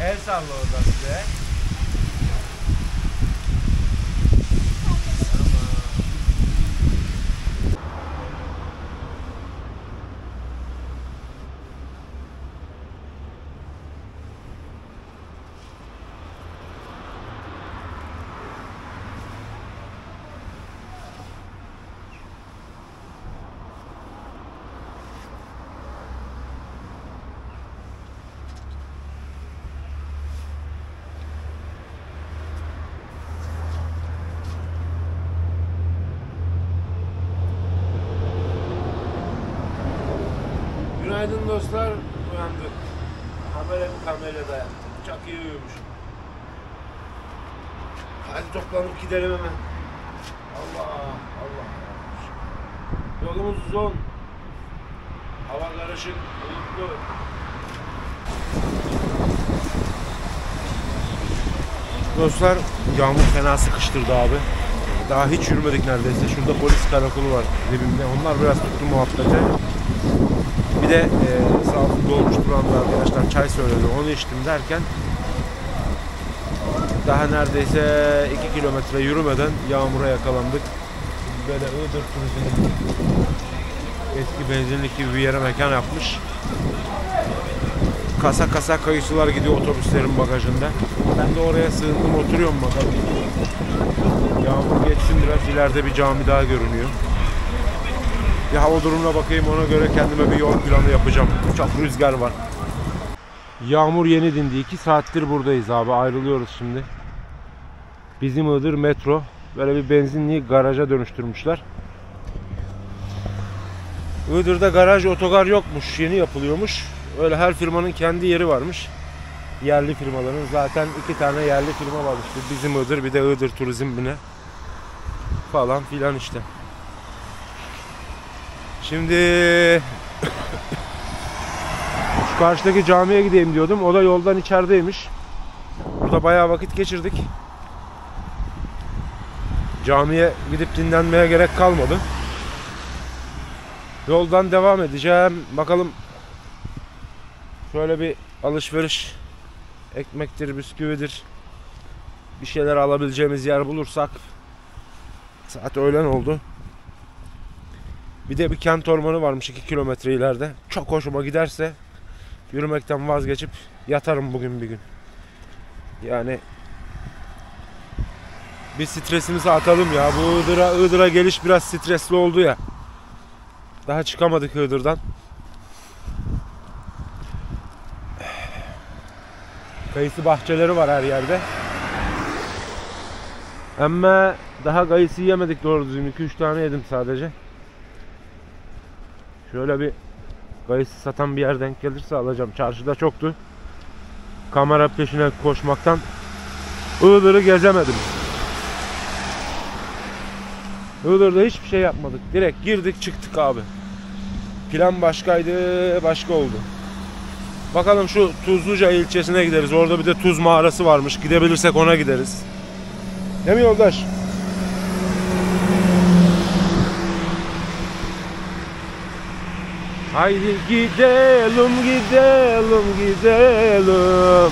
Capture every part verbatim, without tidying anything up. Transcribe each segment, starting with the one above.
El salla oradan size. Günaydın dostlar, uyandık. Habere bir kamerada yattım. Çok iyi uyumuşum. Hadi toplanıp gidelim hemen. Allah Allah. Yolumuz uzun. Hava karışık, bulutlu. Dostlar, yağmur fena sıkıştırdı abi. Daha hiç yürümedik neredeyse. Şurada polis karakolu var dibimde. Onlar biraz tuttu muhabbete. Bir de e, sağ olsun dolmuş duranda arkadaşlar çay söyledi, onu içtim derken daha neredeyse iki kilometre yürümeden yağmura yakalandık. Böyle Iğdır Turizm'in eski benzinlik gibi bir yere mekan yapmış. Kasa kasa kayısılar gidiyor otobüslerin bagajında. Ben de oraya sığındım, oturuyorum bakalım. Yağmur geçsin biraz, ileride bir cami daha görünüyor. Bir hava durumuna bakayım, ona göre kendime bir yol planı yapacağım. Çok rüzgar var. Yağmur yeni dindi. iki saattir buradayız abi. Ayrılıyoruz şimdi. Bizim Iğdır metro. Böyle bir benzinliği garaja dönüştürmüşler. Iğdır'da garaj, otogar yokmuş. Yeni yapılıyormuş. Öyle her firmanın kendi yeri varmış. Yerli firmaların. Zaten iki tane yerli firma var işte. Bizim Iğdır, bir de Iğdır Turizm'ine falan filan işte. Şimdi şu karşıdaki camiye gideyim diyordum. O da yoldan içerideymiş. Burada bayağı vakit geçirdik. Camiye gidip dinlenmeye gerek kalmadı. Yoldan devam edeceğim. Bakalım şöyle bir alışveriş, ekmektir, bisküvidir, bir şeyler alabileceğimiz yer bulursak. Saat öğlen oldu. Bir de bir kent ormanı varmış iki kilometre ileride. Çok hoşuma giderse yürümekten vazgeçip yatarım bugün bir gün. Yani bir stresimizi atalım ya. Bu Iğdır'a, Iğdır'a geliş biraz stresli oldu ya. Daha çıkamadık Iğdır'dan. Kayısı bahçeleri var her yerde. Ama daha kayısı yemedik doğru düzgün. iki üç tane yedim sadece. Şöyle bir kayısı satan bir yer denk gelirse alacağım. Çarşıda çoktu. Kamera peşine koşmaktan Iğdır'ı gezemedim. Iğdır'da hiçbir şey yapmadık. Direkt girdik çıktık abi. Plan başkaydı, başka oldu. Bakalım şu Tuzluca ilçesine gideriz. Orada bir de tuz mağarası varmış. Gidebilirsek ona gideriz. Değil mi yoldaş? Haydi gidelim, gidelim, gidelim.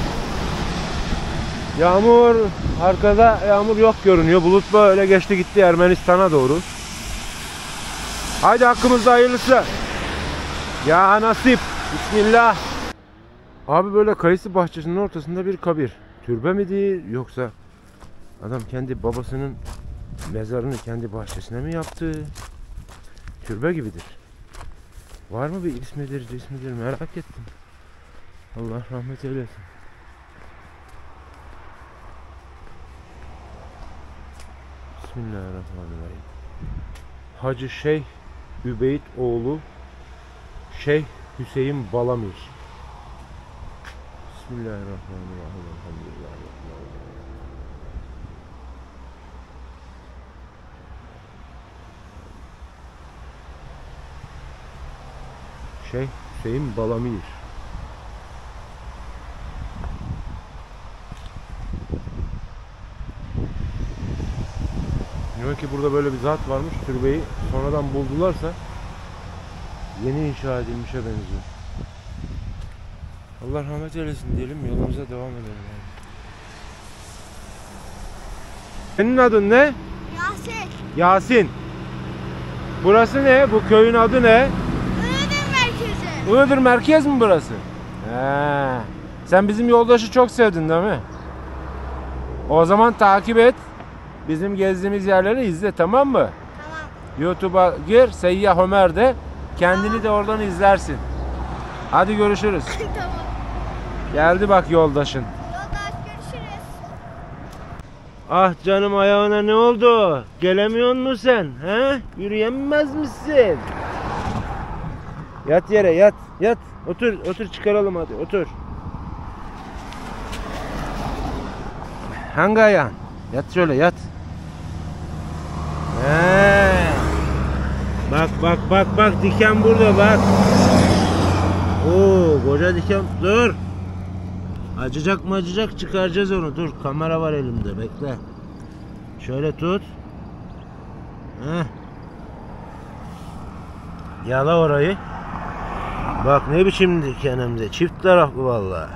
Yağmur, arkada yağmur yok görünüyor. Bulut böyle geçti gitti Ermenistan'a doğru. Haydi hakkımızda hayırlısı. Ya nasip. Bismillah. Abi böyle kayısı bahçesinin ortasında bir kabir. Türbe mi değil yoksa adam kendi babasının mezarını kendi bahçesine mi yaptı? Türbe gibidir. Var mı bir ismidir, cismidir merak ettim. Allah rahmet eylesin. Bismillahirrahmanirrahim. Hacı Şeyh Übeyt oğlu Şeyh Hüseyin Balamir. Bismillahirrahmanirrahim. Elhamdülillah. Şeyh Hüseyin Balamir. Diyor ki burada böyle bir zat varmış, türbeyi sonradan buldularsa yeni inşa edilmişe benziyor. Allah rahmet eylesin diyelim, yolumuza devam edelim yani. Senin adın ne? Yasin. Yasin. Burası ne? Bu köyün adı ne? Iğdır merkezi. Iğdır merkez mi burası? He. Sen bizim yoldaşı çok sevdin değil mi? O zaman takip et. Bizim gezdiğimiz yerleri izle, tamam mı? Tamam. YouTube'a gir, Seyyah Ömer de. Kendini de oradan izlersin. Hadi görüşürüz. Tamam. Geldi bak yoldaşın. Yoldaş görüşürüz. Ah canım, ayağına ne oldu? Gelemiyor musun sen? He? Yürüyemez misin? Yat yere, yat, yat. Otur, otur, çıkaralım hadi, otur. Hangi ayağın? Yat şöyle, yat. He. Bak bak bak bak, diken burada bak. Oo, koca diken. Dur. Acıcak mı acıcak, çıkaracağız onu. Dur, kamera var elimde, bekle. Şöyle tut. Heh. Yala orayı. Bak ne biçim diken, hem de çift taraflı vallahi.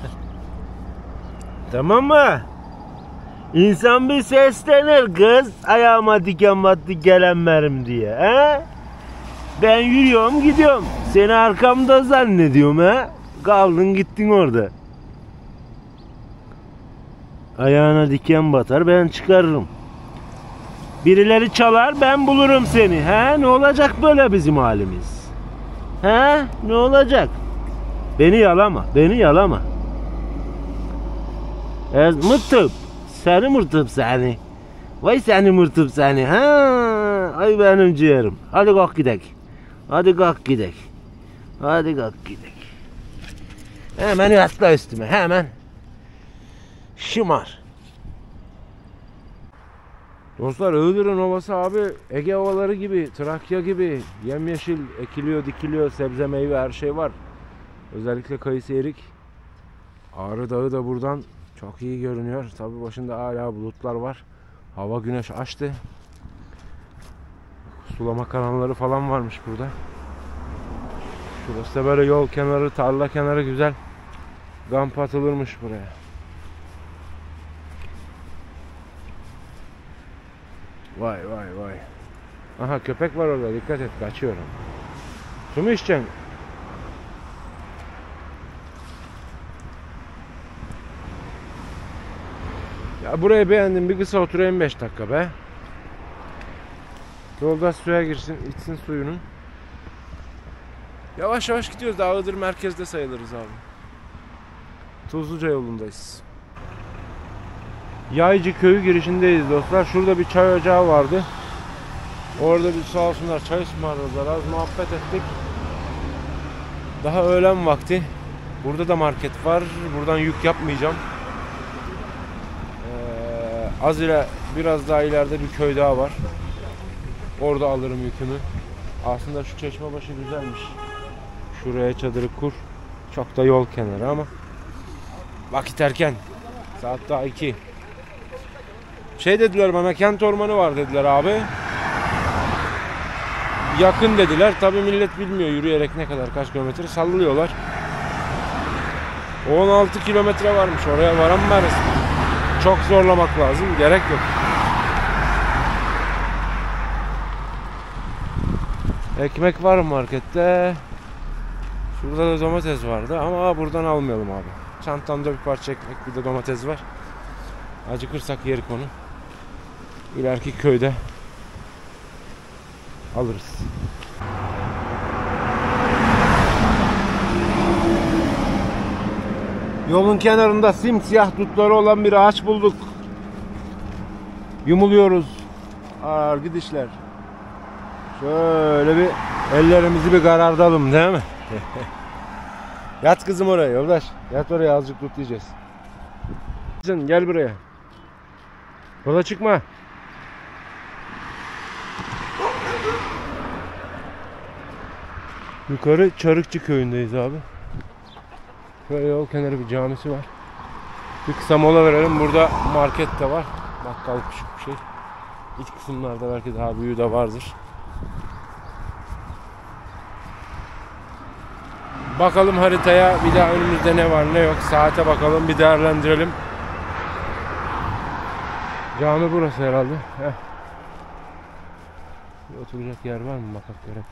Tamam mı? İnsan bir seslenir kız, ayağıma diken battı gelemmerim diye. He? Ben yürüyorum gidiyorum. Seni arkamda zannediyorum ha. Kaldın gittin orada. Ayağına diken batar, ben çıkarırım. Birileri çalar, ben bulurum seni. He? Ne olacak böyle bizim halimiz? He? Ne olacak? Beni yalama, beni yalama. E, mırtıp. Seni mırtıp seni. Vay seni mırtıp seni. Ha? Ay benim ciğerim. Hadi kalk gidek. Hadi kalk gidek. Hadi kalk gidek. Hemen yatla üstüme, hemen. Şımar. Dostlar, Iğdır'ın ovası abi Ege ovaları gibi, Trakya gibi yemyeşil, ekiliyor, dikiliyor, sebze meyve her şey var. Özellikle kayısı, erik. Ağrı Dağı da buradan çok iyi görünüyor. Tabii başında hala bulutlar var. Hava güneş açtı. Sulama kanalları falan varmış burada. Şurası da böyle yol kenarı, tarla kenarı güzel. Kamp atılırmış buraya. Vay vay vay. Aha, köpek var orada, dikkat et, kaçıyorum. Su mu içeceksin? Ya burayı beğendim, bir kısa oturayım beş dakika be. Yoldaş suya girsin, içsin suyunu. Yavaş yavaş gidiyoruz, daha Iğdır merkezde sayılırız abi. Tuzluca yolundayız. Yaycı köyü girişindeyiz dostlar. Şurada bir çay ocağı vardı. Orada bir sağ olsunlar çay ısmarladılar. Az muhabbet ettik. Daha öğlen vakti. Burada da market var. Buradan yük yapmayacağım. Ee, az ile biraz daha ileride bir köy daha var. Orada alırım yükümü. Aslında şu çeşme başı güzelmiş. Şuraya çadırı kur. Çok da yol kenarı ama vakit erken. Saat daha iki. Şey dediler bana, kent ormanı var dediler abi. Yakın dediler. Tabi millet bilmiyor yürüyerek ne kadar, kaç kilometre sallıyorlar. on altı kilometre varmış, oraya varan varız. Çok zorlamak lazım, gerek yok. Ekmek var markette. Şurada da domates vardı ama buradan almayalım abi. Çantamda bir parça ekmek, bir de domates var. Acıkırsak yerik onu. İleriki köyde alırız. Yolun kenarında simsiyah dutları olan bir ağaç bulduk. Yumuluyoruz. Ağır gidişler. Şöyle bir ellerimizi bir karartalım değil mi? Yat kızım oraya yoldaş. Yat oraya, azıcık dut yiyeceğiz. Gel buraya. Yola çıkma. Yukarı Çarıkçı köyündeyiz abi. Şöyle yol kenarı bir camisi var. Bir kısa mola verelim. Burada market de var. Bakkal küçük bir şey. İç kısımlarda belki daha büyüğü de vardır. Bakalım haritaya, bir daha önümüzde ne var ne yok. Saate bakalım, bir değerlendirelim. Cami burası herhalde. Heh. Bir oturacak yer var mı bakak gerek.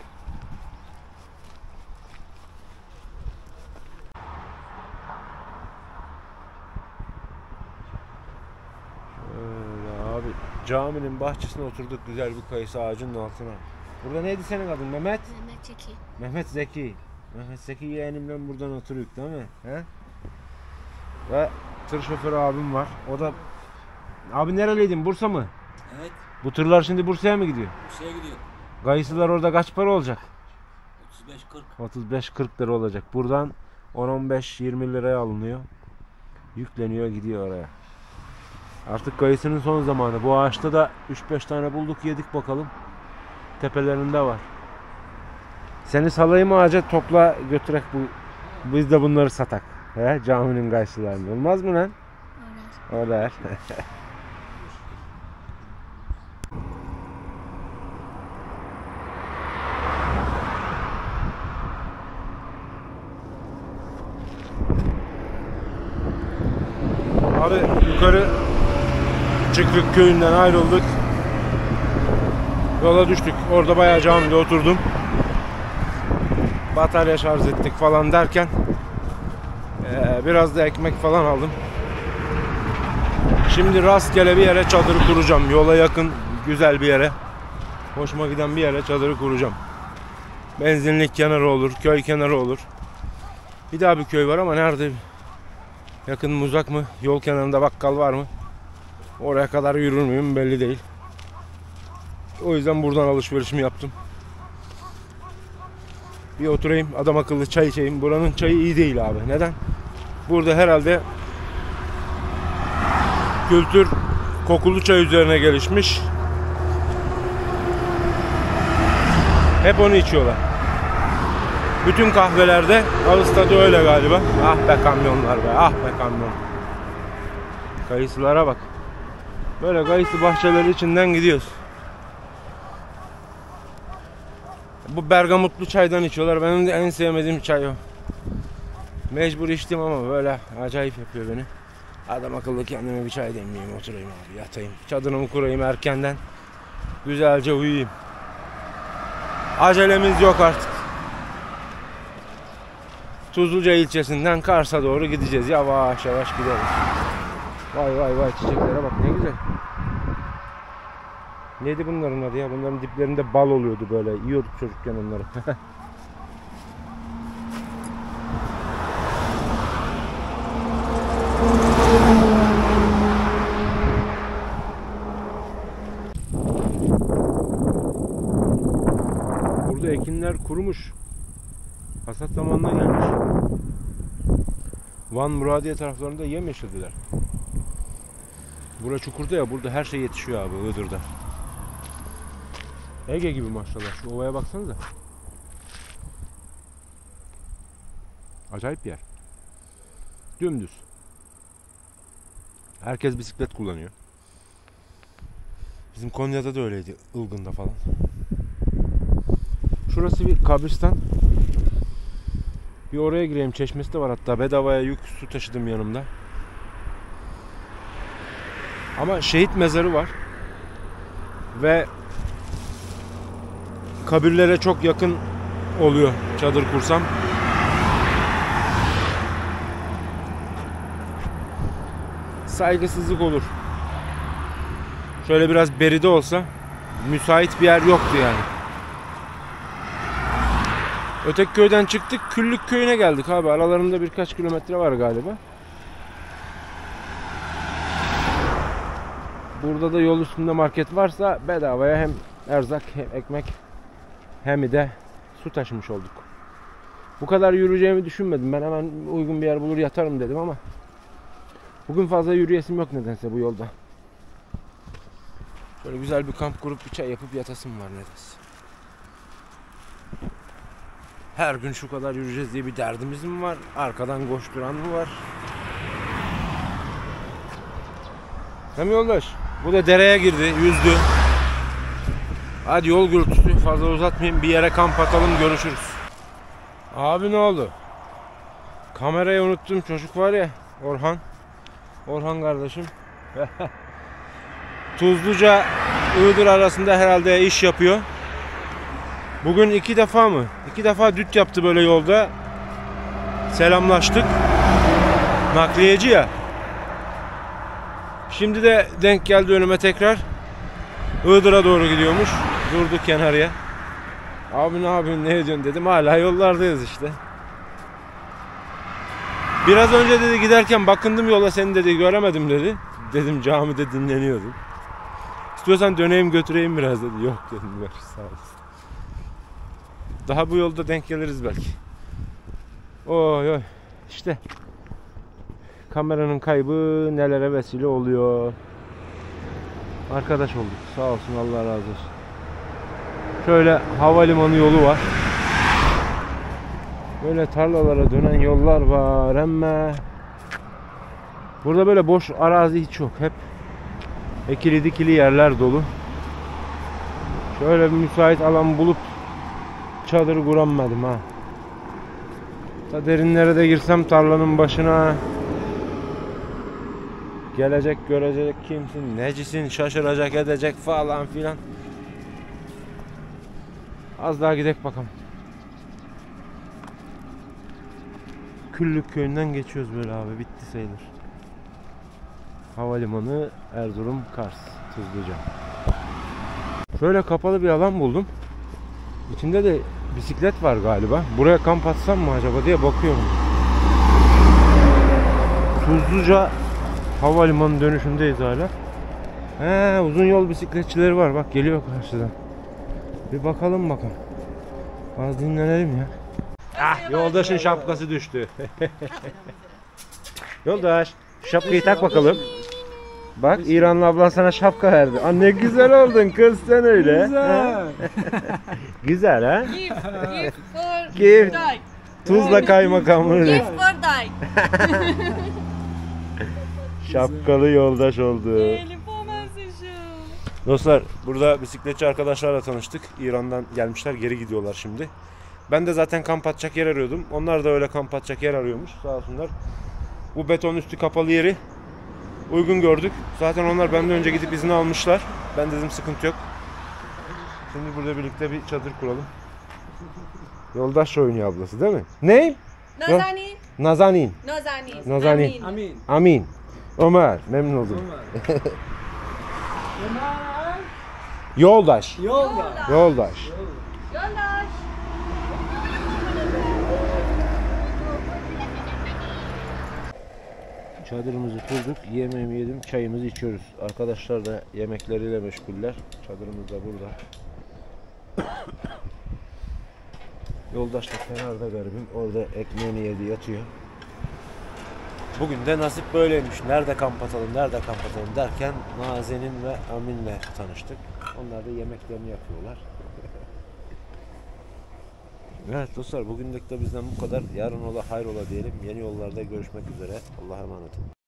Şöyle abi, caminin bahçesine oturduk güzel bir kayısı ağacının altına. Burada neydi senin adın, Mehmet? Mehmet Çeki. Mehmet Zeki. Mehmet Zeki yeğenimle buradan oturuyoruz değil mi? He? Ve tır şoförü abim var. O da... Abi nereliydin? Bursa mı? Evet. Bu tırlar şimdi Bursa'ya mı gidiyor? Bursa'ya gidiyor. Kayısılar orada kaç para olacak? otuz beş kırk. otuz beş kırk lira olacak. Buradan on on beş yirmi liraya alınıyor. Yükleniyor, gidiyor oraya. Artık kayısının son zamanı. Bu ağaçta da üç beş tane bulduk, yedik bakalım. Tepelerinde var. Seni salayım ağaca, topla götürek bu. Biz de bunları satak. He, caminin kayısılarını. Olmaz mı lan? Olur. Olur. Abi yukarı Çıkrık köyünden ayrıldık. Yola düştük. Orada bayağı camide oturdum. Batarya şarj ettik falan derken ee, biraz da ekmek falan aldım. Şimdi rastgele bir yere çadırı kuracağım. Yola yakın güzel bir yere. Hoşuma giden bir yere çadırı kuracağım. Benzinlik kenarı olur, köy kenarı olur. Bir daha bir köy var ama nerede? Yakın mı uzak mı? Yol kenarında bakkal var mı? Oraya kadar yürür müyüm belli değil. O yüzden buradan alışverişimi yaptım. Bir oturayım, adam akıllı çay içeyim. Buranın çayı iyi değil abi. Neden? Burada herhalde kültür kokulu çay üzerine gelişmiş. Hep onu içiyorlar. Bütün kahvelerde, ağız tadı öyle galiba. Ah be kamyonlar be, ah be kamyon. Kayısılara bak. Böyle kayısı bahçeleri içinden gidiyoruz. Bu bergamotlu çaydan içiyorlar. Benim de en sevmediğim çay o. Mecbur içtim ama böyle acayip yapıyor beni. Adam akıllı kendime bir çay demleyeyim, oturayım abi, yatayım. Çadırımı kurayım erkenden. Güzelce uyuyayım. Acelemiz yok artık. Tuzluca ilçesinden Kars'a doğru gideceğiz. Yavaş yavaş gideriz. Vay vay vay, çiçeklere bak ne güzel. Neydi bunların adı ya? Bunların diplerinde bal oluyordu böyle. Yiyorduk çocukken onları. Burada ekinler kurumuş. Hasat zamanına gelmiş. Van Muradiye taraflarında yemyeşildiler. Bura çukurda ya, burada her şey yetişiyor abi Iğdır'da. Ege gibi maşallah. Şu ovaya baksanıza. Acayip bir yer. Dümdüz. Herkes bisiklet kullanıyor. Bizim Konya'da da öyleydi. Ilgın'da falan. Şurası bir kabristan. Bir oraya gireyim. Çeşmesi de var hatta. Bedavaya yük su taşıdım yanımda. Ama şehit mezarı var. Ve kabirlere çok yakın oluyor çadır kursam. Saygısızlık olur. Şöyle biraz beride olsa müsait bir yer yoktu yani. Öteki köyden çıktık, Küllük köyüne geldik abi. Aralarında birkaç kilometre var galiba. Burada da yol üstünde market varsa bedavaya hem erzak hem ekmek hem de su taşımış olduk. Bu kadar yürüyeceğimi düşünmedim. Ben hemen uygun bir yer bulur yatarım dedim ama bugün fazla yürüyesim yok nedense bu yolda. Böyle güzel bir kamp kurup bir çay yapıp yatasım var nedense. Her gün şu kadar yürüyeceğiz diye bir derdimiz mi var? Arkadan koşturan mı var? Hem yoldaş, bu da dereye girdi, yüzdü. Hadi yol gürültüsü, fazla uzatmayayım, bir yere kamp atalım, görüşürüz. Abi ne oldu? Kamerayı unuttum, çocuk var ya, Orhan. Orhan kardeşim. Tuzluca Iğdır arasında herhalde iş yapıyor. Bugün iki defa mı? İki defa düt yaptı böyle yolda. Selamlaştık. Nakliyeci ya. Şimdi de denk geldi önüme tekrar. Iğdır'a doğru gidiyormuş. Durduk kenarıya. Abi ne yapıyorsun, ne ediyorsun dedim. Hala yollardayız işte. Biraz önce dedi giderken bakındım yola, seni dedi göremedim dedi. Dedim camide dinleniyordum. İstiyorsan döneyim götüreyim biraz dedi. Yok dedim, ver sağ olasın. Daha bu yolda denk geliriz belki. Oy oy. İşte kameranın kaybı nelere vesile oluyor. Arkadaş olduk. Sağ olsun, Allah razı olsun. Şöyle havalimanı yolu var. Böyle tarlalara dönen yollar var ama burada böyle boş arazi hiç yok. Hep ekili dikili yerler dolu. Şöyle bir müsait alan bulup çadır kuramadım ha. Ta derinlere de girsem tarlanın başına, gelecek görecek kimsin, necisin, şaşıracak edecek falan filan. Az daha gidek bakalım. Küllük köyünden geçiyoruz böyle abi, bitti sayılır. Havalimanı Erzurum Kars Tuzluca. Şöyle kapalı bir alan buldum. İçinde de bisiklet var galiba. Buraya kamp atsam mı acaba diye bakıyorum. Tuzluca havalimanı dönüşündeyiz hala. He, uzun yol bisikletçileri var. Bak geliyor karşıdan. Bir bakalım bakalım. Az dinlenelim ya. Ah, yoldaşın şapkası düştü. Yoldaş, şapkayı tak bakalım. Bak, İranlı ablan sana şapka verdi. Aa, ne güzel oldun kız sen öyle. Güzel. Güzel ha? Gift, gift for Gift. Dike. Tuzla kaymakamını. Gift for Dike. Şapkalı yoldaş oldu. Ele poması şu. Dostlar, burada bisikletçi arkadaşlarla tanıştık. İran'dan gelmişler, geri gidiyorlar şimdi. Ben de zaten kamp atacak yer arıyordum. Onlar da öyle kamp atacak yer arıyormuş. Sağ olsunlar. Bu beton üstü kapalı yeri uygun gördük. Zaten onlar benden önce gidip izin almışlar. Ben dedim sıkıntı yok. Şimdi burada birlikte bir çadır kuralım. Yoldaş oynuyor ablası değil mi? Ne? Nazanin. Nazanin. Nazanin. Nazanin. Amin. Amin. Ömer. Memnun oldum. Yoldaş. Yolda. Yoldaş. Yoldaş. Çadırımızı kurduk. Yemeğimi yedim. Çayımızı içiyoruz. Arkadaşlar da yemekleriyle meşguller. Çadırımız da burada. Yoldaş da kenarda garibim. Orada ekmeğini yedi yatıyor. Bugün de nasip böyleymiş. Nerede kamp atalım, nerede kamp atalım derken Nazenin ve Amin'le tanıştık. Onlar da yemeklerini yapıyorlar. Evet dostlar, bugünlük de bizden bu kadar. Yarın ola hayrola diyelim. Yeni yollarda görüşmek üzere. Allah'a emanet olun.